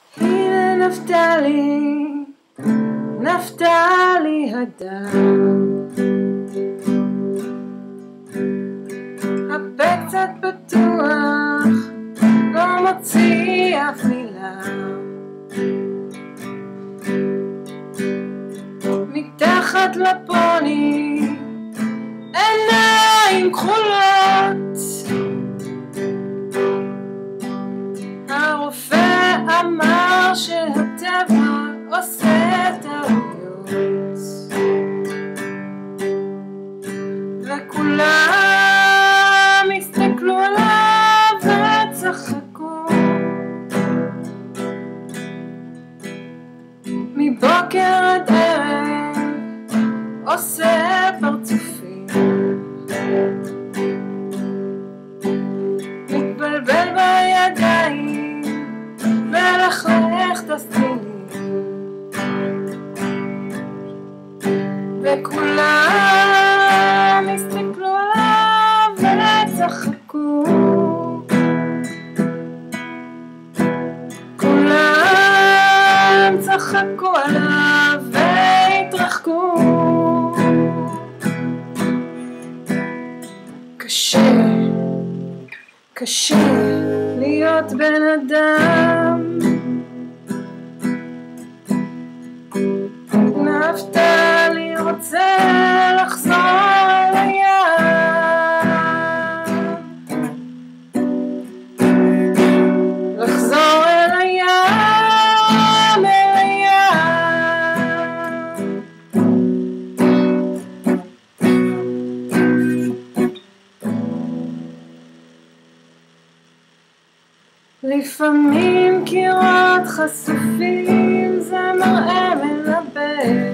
הנה נפתלי, נפתלי הדם, הפה קצת פתוח, לא מוציא אף מילה, מתחת לפוני עיניים כחולות. הרופא אמר שהטבע עושה טעויות, וכולם הסתכלו עליו וצחקו. מבוקר עד ערב עושה פרצופים, מתבלבל בידיים ולחלך את הסצינים, וכולם הסתכלו עליו וצחקו. כולם צחקו עליו והתרחקו. קשה להיות בן אדם. נפתלי רוצה לחזור אל הים, לחזור אל הים, אל הים. לפעמים קירות חשופים זה מראה מלבב,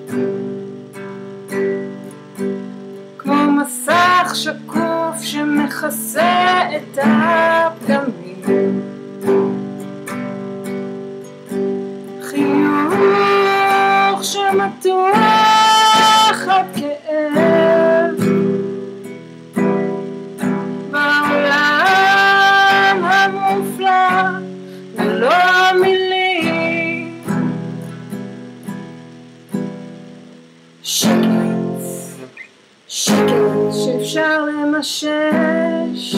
כמו מסך שקוף שמכסה את הפגמים. חיוך שמתוח עד כאב, בעולם המופלא ולא המילים. שקט שאפשר למשש,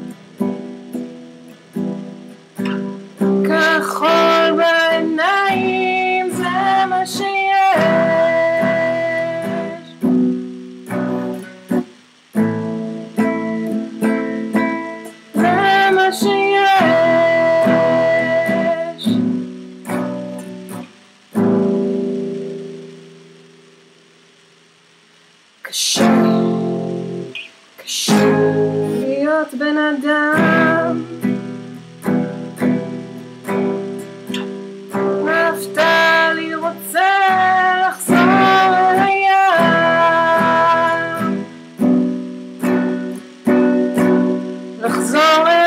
כחול בעיניים זה מה שיש, זה מה שיש. קשה להיות בן אדם. נפתלי רוצה לחזור אל הים, לחזור אל